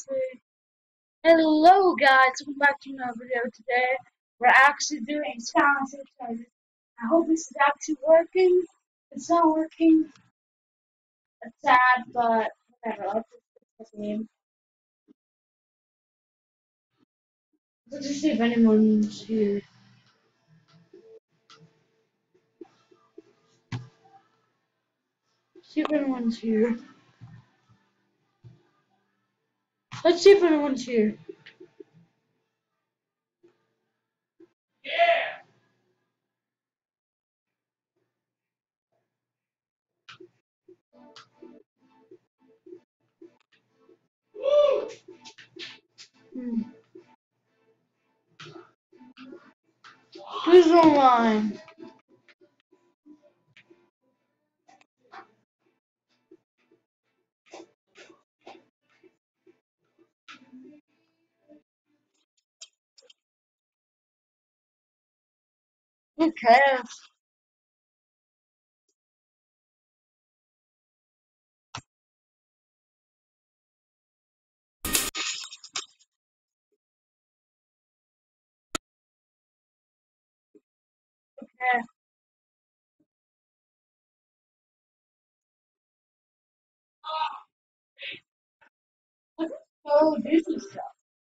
see. Hello guys, welcome back to another video today. We're actually doing challenge exercises. I hope this is actually working. If it's not working, it's sad, but whatever. Let's just fix this game. Let's just see if anyone's here. See if anyone's here. Let's see if anyone's here. Hmm. Who's online? Okay. Okay. Let's go do some stuff.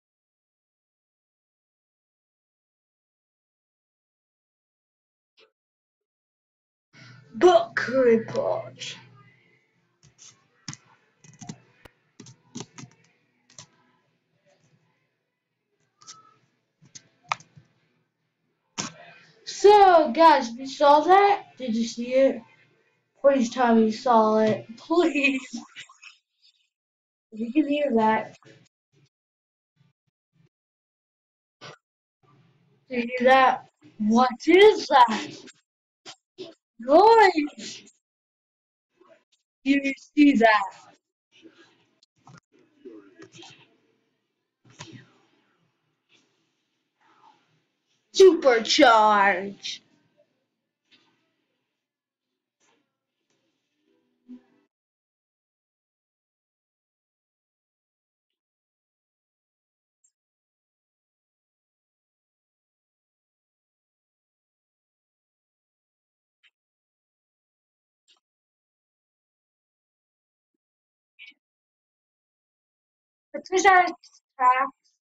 Book report. So, guys, you saw that? Did you see it? Please tell me you saw it. Please. If you can hear that. Do you hear that? What is that noise? Do you see that? Supercharge. It's just our attack.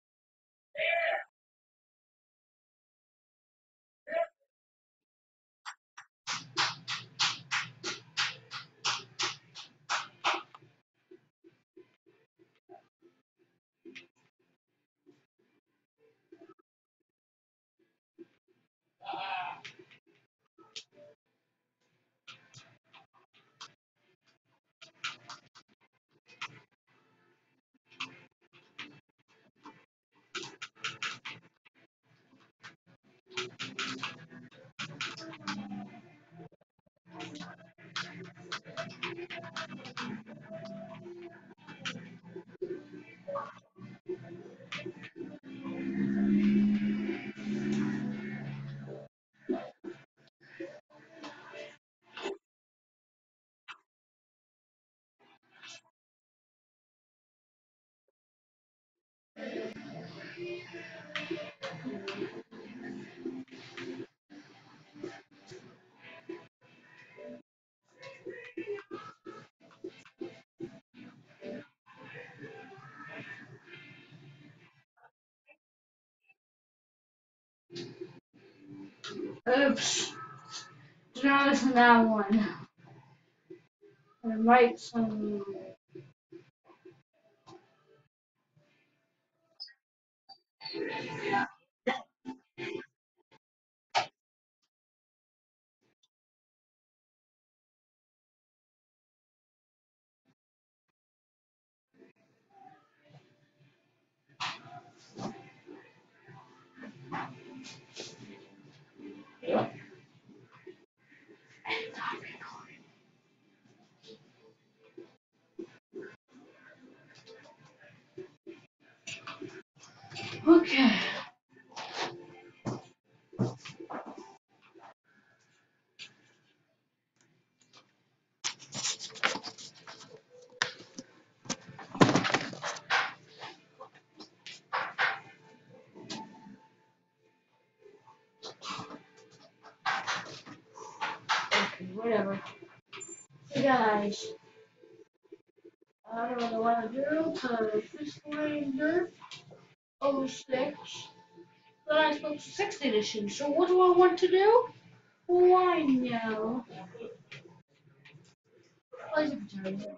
Oops. Do not listen to that one. I might some. Okay. Whatever. So guys, I don't know what to do because this Ranger 06, but I spoke 6th edition. So what do I want to do? Why no? Play the guitar.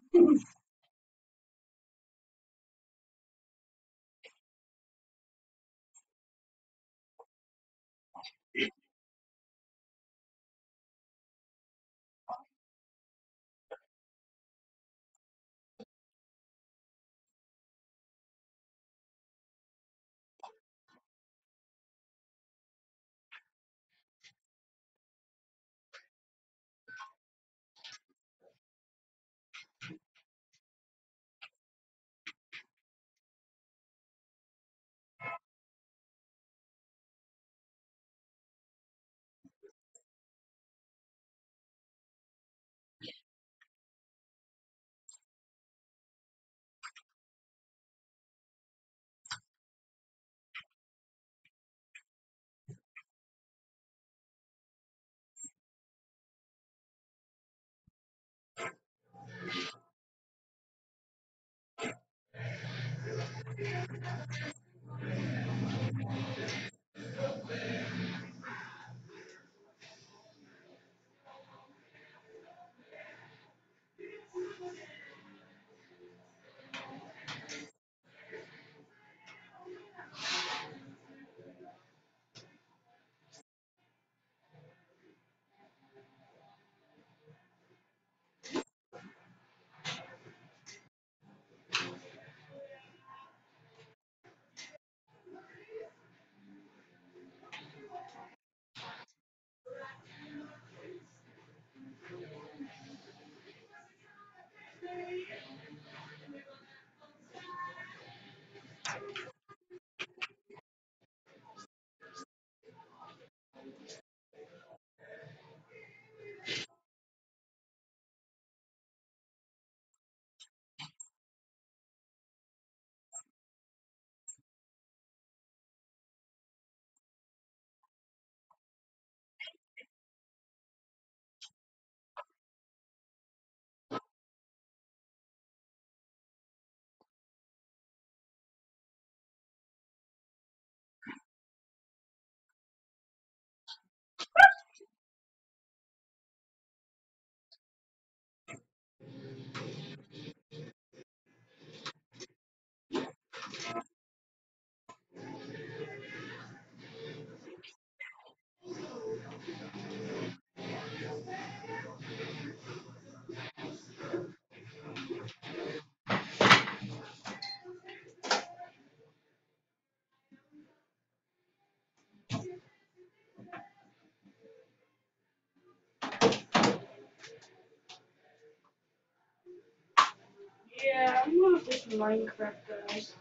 Yeah, I'm gonna play some Minecraft, guys.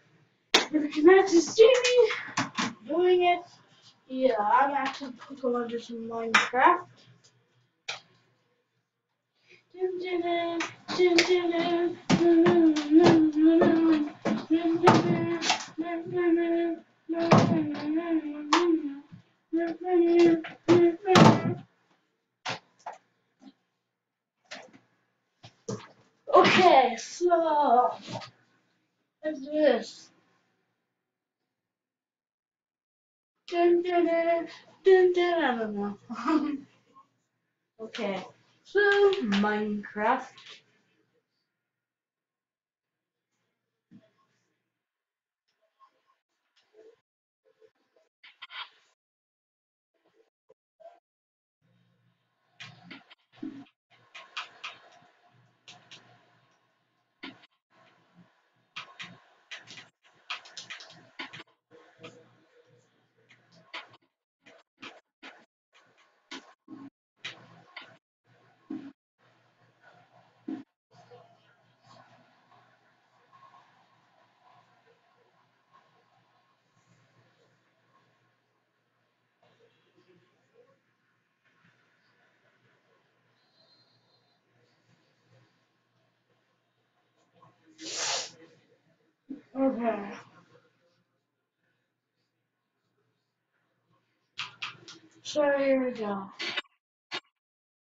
If you can actually see me doing it, yeah, I'm actually going to do some Minecraft. Okay, so let's do this. I don't know. Okay, so Minecraft. Okay, so here we go.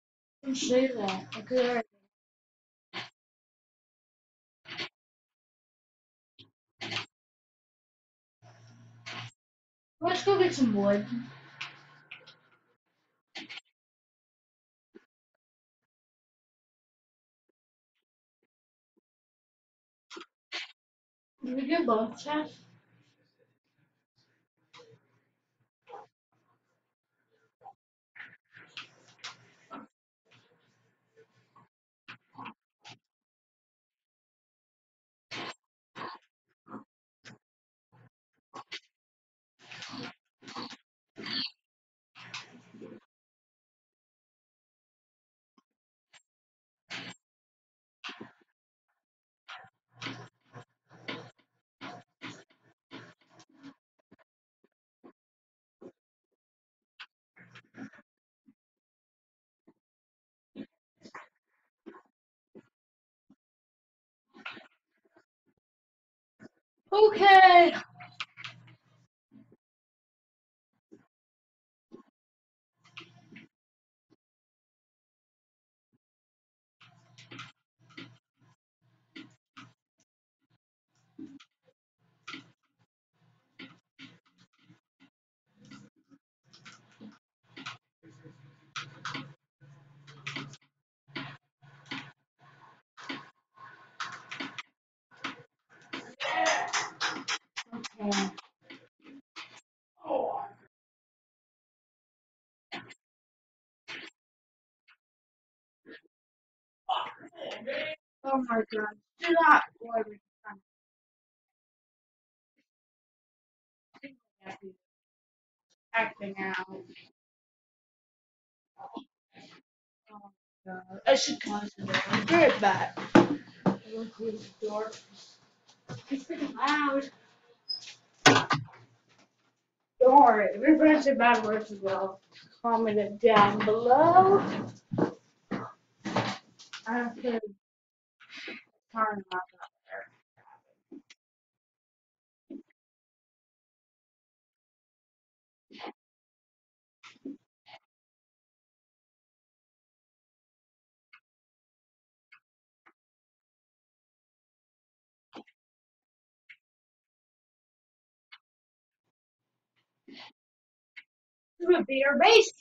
Don't say that. Okay. Let's go get some wood. Did we get both chests? Okay. Okay. Oh my god. Do not go every time. Acting out. Oh my god. I should close the door. I'll be right back. I'll close the door. It's freaking loud. Don't worry. We're going to say bad words as well. Comment it down below. I don't care. Turn about that there. This would be your base.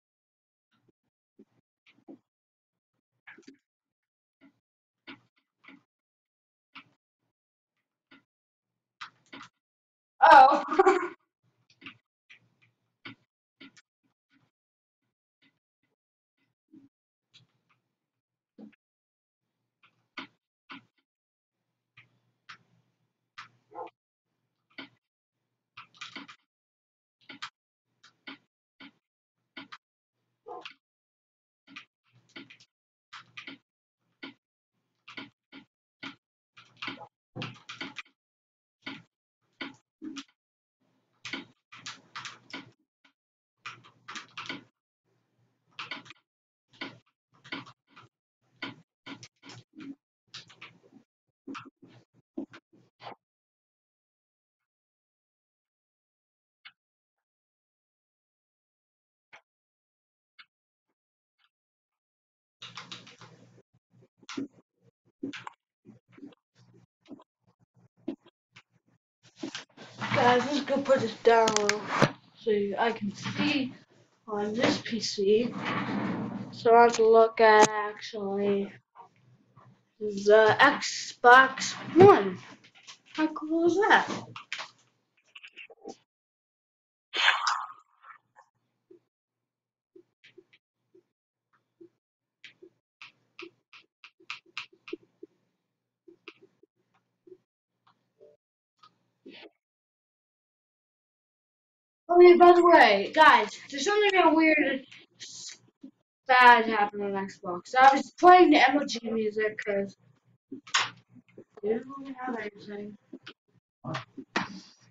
Oh. Guys, let's go put this down so I can see on this PC. So I have to look at actually the Xbox One. How cool is that? Oh yeah, by the way, guys, there's something real weird bad happened on Xbox. I was playing the emoji music because they didn't really have anything.